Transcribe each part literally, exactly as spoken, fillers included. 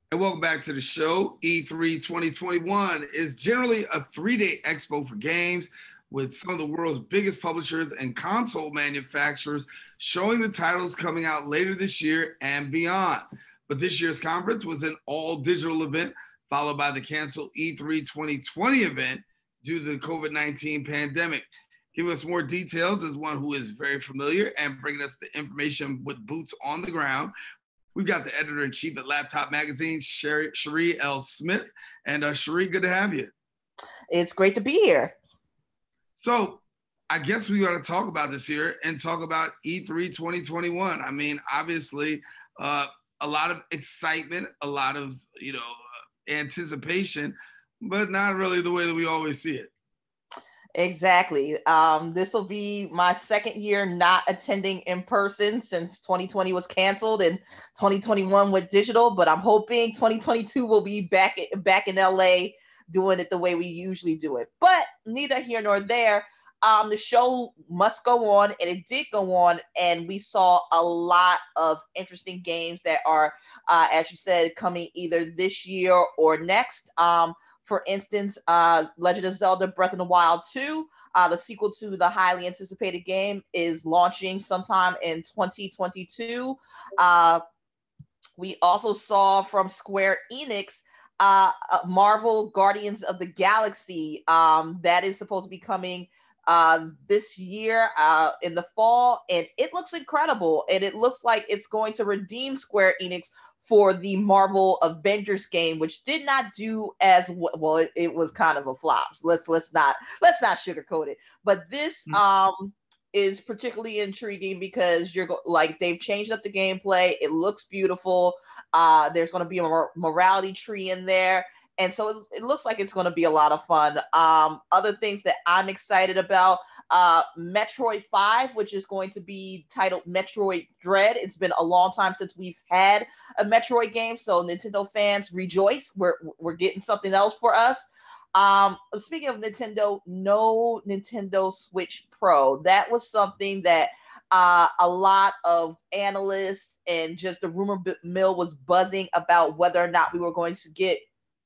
And welcome back to the show. E three twenty twenty-one is generally a three-day expo for games with some of the world's biggest publishers and console manufacturers showing the titles coming out later this year and beyond. But this year's conference was an all-digital event followed by the canceled E three twenty twenty event due to the COVID nineteen pandemic. Giving us more details is one who is very familiar and bringing us the information with boots on the ground. We've got the editor-in-chief at Laptop Magazine, Sherri, Sherri L. Smith. And uh, Sherri, good to have you. It's great to be here. So I guess we got to talk about this here and talk about E three twenty twenty-one. I mean, obviously, uh, a lot of excitement, a lot of, you know, uh, anticipation, but not really the way that we always see it. Exactly. Um, this will be my second year not attending in person since twenty twenty was canceled and twenty twenty-one went digital, but I'm hoping twenty twenty-two will be back, back in L A doing it the way we usually do it. But neither here nor there. Um, the show must go on, and it did go on, and we saw a lot of interesting games that are, uh, as you said, coming either this year or next. Um, For instance, uh, Legend of Zelda Breath of the Wild two, uh, the sequel to the highly anticipated game, is launching sometime in twenty twenty-two. Uh, we also saw from Square Enix uh, uh, Marvel Guardians of the Galaxy. Um, that is supposed to be coming uh, this year uh, in the fall, and it looks incredible. And it looks like it's going to redeem Square Enix for the Marvel Avengers game, which did not do as well. It, it was kind of a flop. So let's let's not let's not sugarcoat it. But this um is particularly intriguing because you're go- like they've changed up the gameplay. It looks beautiful. Uh, there's going to be a mor- morality tree in there. And so it's, it looks like it's going to be a lot of fun. Um, other things that I'm excited about, uh, Metroid five, which is going to be titled Metroid Dread. It's been a long time since we've had a Metroid game, so Nintendo fans rejoice. We're we're getting something else for us. Um, speaking of Nintendo, no Nintendo Switch Pro. That was something that uh, a lot of analysts and just the rumor mill was buzzing about whether or not we were going to get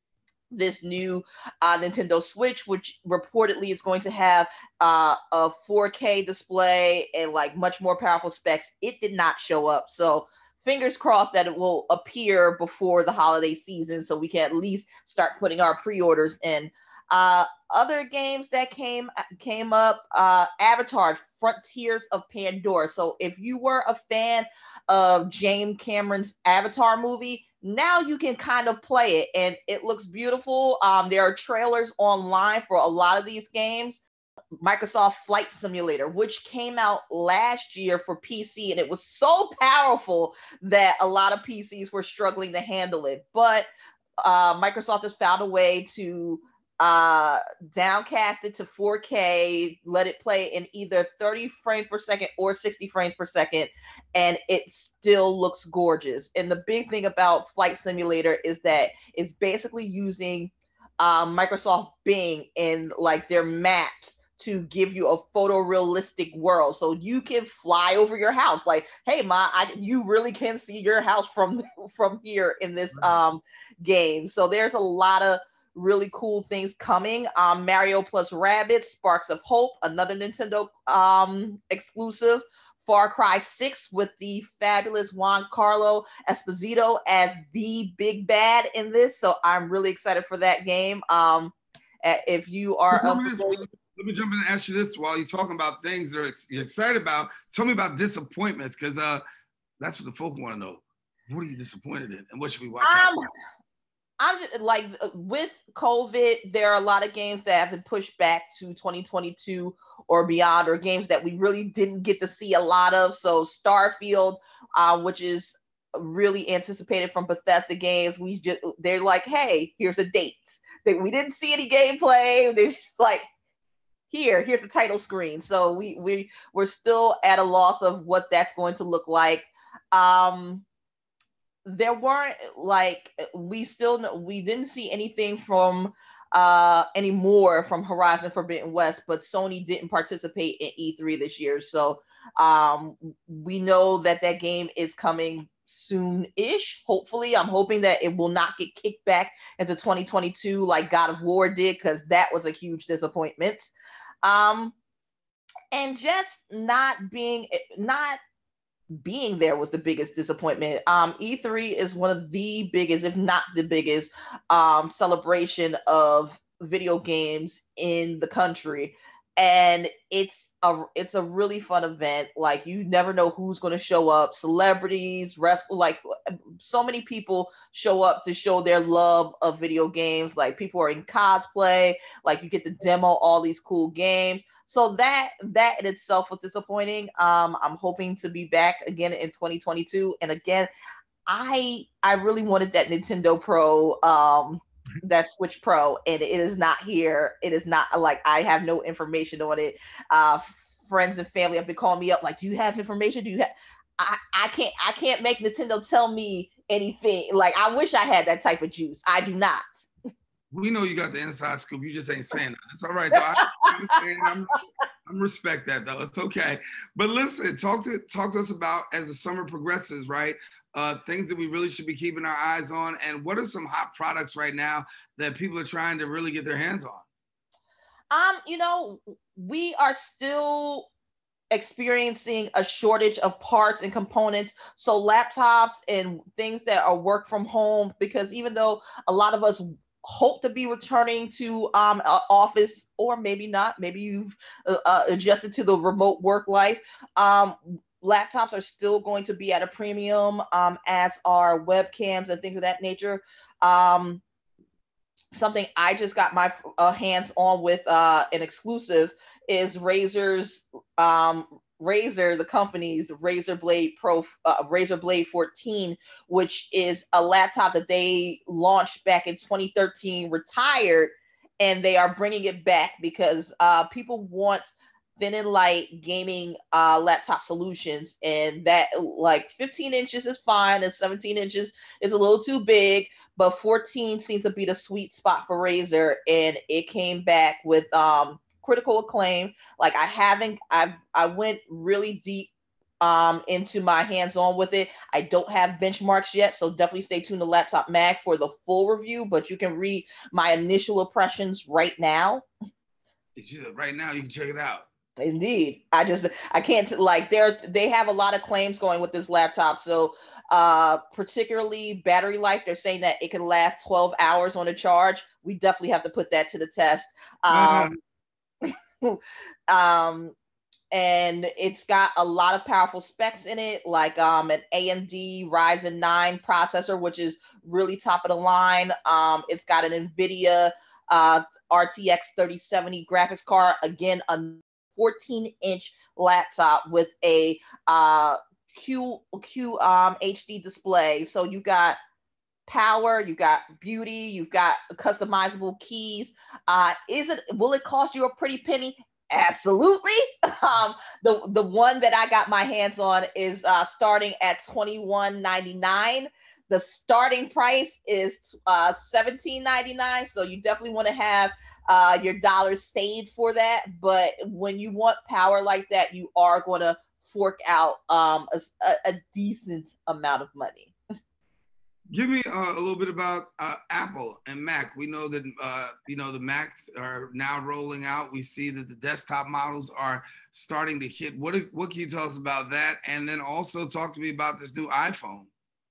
this new uh, Nintendo Switch, which reportedly is going to have uh, a four K display and like much more powerful specs. It did not show up. So fingers crossed that it will appear before the holiday season so we can at least start putting our pre-orders in. Uh, other games that came came up, uh, Avatar: Frontiers of Pandora. So if you were a fan of James Cameron's Avatar movie, now you can kind of play it, and it looks beautiful. Um, there are trailers online for a lot of these games. Microsoft Flight Simulator, which came out last year for P C, and it was so powerful that a lot of P Cs were struggling to handle it. But uh, Microsoft has found a way to uh, downcast it to four K, let it play in either thirty frames per second or sixty frames per second, and it still looks gorgeous. And the big thing about Flight Simulator is that it's basically using um, Microsoft Bing in like their maps to give you a photorealistic world, so you can fly over your house. Like, hey, ma, I, you really can see your house from from here in this um, game. So there's a lot of really cool things coming. Um, Mario plus Rabbids, Sparks of Hope, another Nintendo um, exclusive. Far Cry six with the fabulous Juan Carlo Esposito as the big bad in this. So I'm really excited for that game. Um, if you are Well, a familiar- let me jump in and ask you this while you're talking about things that ex- you're excited about. Tell me about disappointments, because uh, that's what the folk want to know. What are you disappointed in, and what should we watch um, out for? I'm just like, with COVID, there are a lot of games that have been pushed back to twenty twenty-two or beyond, or games that we really didn't get to see a lot of. So Starfield, uh, which is really anticipated from Bethesda Games, we just they're like, hey, here's a date. They, we didn't see any gameplay. They're just like, here, here's the title screen. So we we we're still at a loss of what that's going to look like. Um, there weren't like we still we didn't see anything from uh anymore from Horizon Forbidden West, but Sony didn't participate in E three this year. So um we know that that game is coming soon-ish. Hopefully, I'm hoping that it will not get kicked back into twenty twenty-two like God of War did, because that was a huge disappointment. Um, and just not being not being there was the biggest disappointment. Um, E three is one of the biggest, if not the biggest, um, celebration of video games in the country. And it's a it's a really fun event. Like, you never know who's going to show up. Celebrities, rest like so many people show up to show their love of video games. Like, people are in cosplay. Like, you get to demo all these cool games. So that that in itself was disappointing. Um, I'm hoping to be back again in twenty twenty-two. And again, I I really wanted that Nintendo Pro, um, that Switch Pro, and it is not here. It is not, like, I have no information on it. Uh, friends and family have been calling me up like, do you have information? Do you have? I, I can't I can't make Nintendo tell me anything. Like, I wish I had that type of juice. I do not. We know you got the inside scoop. You just ain't saying that. It's all right, though. I understand. I'm, I'm respect that, though. It's okay. But listen, talk to talk to us about, as the summer progresses, right? Uh, things that we really should be keeping our eyes on, and what are some hot products right now that people are trying to really get their hands on? Um, you know, we are still experiencing a shortage of parts and components. So laptops and things that are work from home, because even though a lot of us hope to be returning to um office, or maybe not, maybe you've uh, uh, adjusted to the remote work life, um laptops are still going to be at a premium, um as are webcams and things of that nature. um Something I just got my uh, hands on with, uh, an exclusive, is Razer's um, Razer, the company's Razer Blade Pro, uh, Razer Blade fourteen, which is a laptop that they launched back in twenty thirteen, retired, and they are bringing it back because uh, people want thin and light gaming uh, laptop solutions, and that, like, fifteen inches is fine, and seventeen inches is a little too big, but fourteen seems to be the sweet spot for Razer, and it came back with um, critical acclaim. Like, I haven't, I I went really deep um, into my hands-on with it. I don't have benchmarks yet, so definitely stay tuned to Laptop Mag for the full review, but you can read my initial impressions right now. Right now, you can check it out. Indeed. I just, I can't, like, they're, they have a lot of claims going with this laptop. So, uh, particularly battery life, they're saying that it can last twelve hours on a charge. We definitely have to put that to the test. Um, um, and it's got a lot of powerful specs in it, like um, an A M D Ryzen nine processor, which is really top of the line. Um, it's got an NVIDIA uh, R T X thirty seventy graphics card. Again, a fourteen inch laptop with a uh, Q Q um, H D display. So you got power, you got beauty, you've got customizable keys. Uh, is it? Will it cost you a pretty penny? Absolutely. Um, the the one that I got my hands on is uh, starting at twenty-one ninety-nine. The starting price is uh, seventeen ninety-nine. So you definitely want to have uh, your dollars saved for that. But when you want power like that, you are going to fork out um, a, a decent amount of money. Give me uh, a little bit about uh, Apple and Mac. We know that uh, you know the Macs are now rolling out. We see that the desktop models are starting to hit. What what can you tell us about that? And then also talk to me about this new iPhone.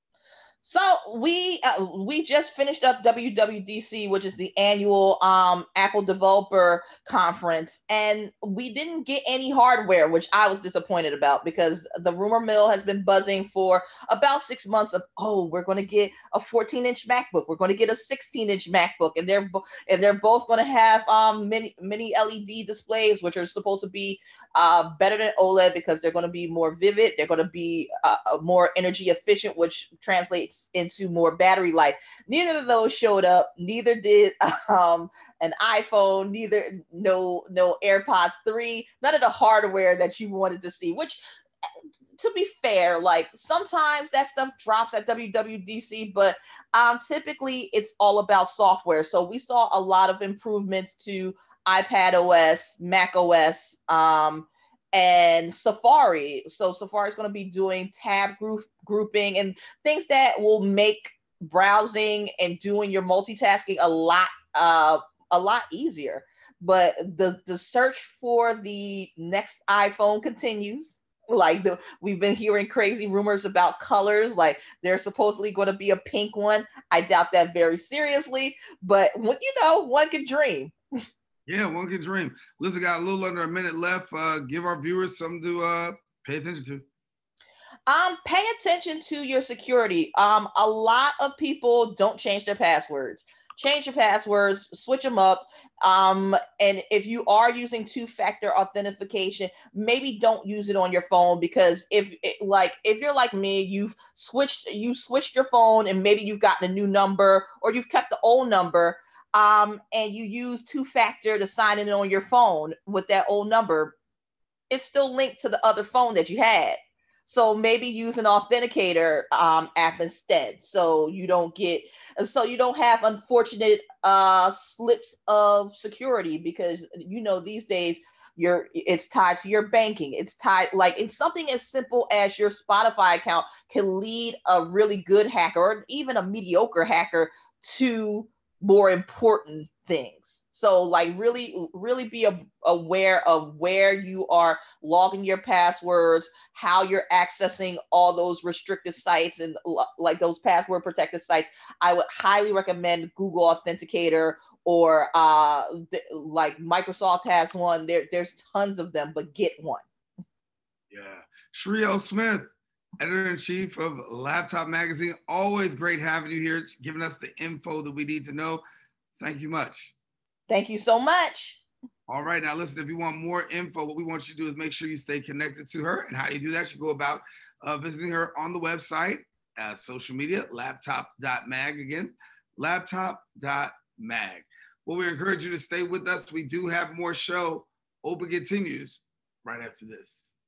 So we uh, we just finished up W W D C, which is the annual um, Apple Developer Conference, and we didn't get any hardware, which I was disappointed about, because the rumor mill has been buzzing for about six months of, oh, we're going to get a fourteen inch MacBook, we're going to get a sixteen inch MacBook, and they're and they're both going to have um, mini mini L E D displays, which are supposed to be uh, better than OLED because they're going to be more vivid, they're going to be uh, more energy efficient, which translates into more battery life. Neither of those showed up. Neither did um, an iPhone. Neither no no AirPods three. None of the hardware that you wanted to see. Which, to be fair, like, sometimes that stuff drops at W W D C, but um, typically it's all about software. So we saw a lot of improvements to iPad O S, Mac O S, um, and Safari. So Safari is going to be doing tab group grouping and things that will make browsing and doing your multitasking a lot uh, a lot easier. But the the search for the next iPhone continues. Like the we've been hearing crazy rumors about colors. Like there's supposedly going to be a pink one. I doubt that very seriously, but you know, one can dream. Yeah, one can dream. Listen, got a little under a minute left. Uh, give our viewers something to uh, pay attention to. Um, pay attention to your security. Um, a lot of people don't change their passwords. Change your passwords, switch them up. Um, and if you are using two-factor authentication, maybe don't use it on your phone because if it, like if you're like me, you've switched you switched your phone and maybe you've gotten a new number or you've kept the old number. Um, and you use two-factor to sign in on your phone with that old number, it's still linked to the other phone that you had. So maybe use an authenticator um, app instead, so you don't get, so you don't have unfortunate uh, slips of security because you know these days your it's tied to your banking. It's tied like it's something as simple as your Spotify account can lead a really good hacker or even a mediocre hacker to more important things. So like really really be a, aware of where you are logging your passwords, how you're accessing all those restricted sites and like those password protected sites. I would highly recommend Google Authenticator or uh th- like Microsoft has one. There there's tons of them, but get one. Yeah. Sherri L. Smith, editor-in-chief of Laptop Magazine. Always great having you here, giving us the info that we need to know. Thank you much. Thank you so much. All right, now listen, if you want more info, what we want you to do is make sure you stay connected to her. And how do you do that? You go about uh, visiting her on the website, uh, social media, laptop dot mag again, laptop dot mag. Well, we encourage you to stay with us. We do have more show. Open continues right after this.